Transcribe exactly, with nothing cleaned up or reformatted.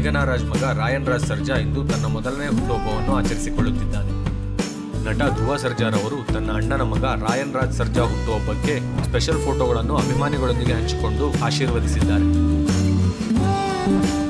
ಮೇಘನಾ ರಾಜ್ ಮಗ ರಾಯನ್ ರಾಜ್ ಸರ್ಜಾ ಇಂದು ತನ್ನ ಮೊದಲನೇ ಹುಟ್ಟುಹಬ್ಬವನ್ನು ಆಚರಿಸಿಕೊಳ್ಳುತ್ತಿದ್ದಾನೆ. ನಟ ಧ್ರುವ ಸರ್ಜಾರ್ ಅವರು ತನ್ನ ಅಣ್ಣನ ಮಗ ರಾಯನ್ ರಾಜ್ ಸರ್ಜಾ ಹುಟ್ಟುಹಬ್ಬಕ್ಕೆ ಸ್ಪೆಷಲ್ ಫೋಟೋಗಳನ್ನು ಅಭಿಮಾನಿಗಳೊಂದಿಗೆ ಹಂಚಿಕೊಂಡು ಆಶೀರ್ವದಿಸಿದ್ದಾರೆ.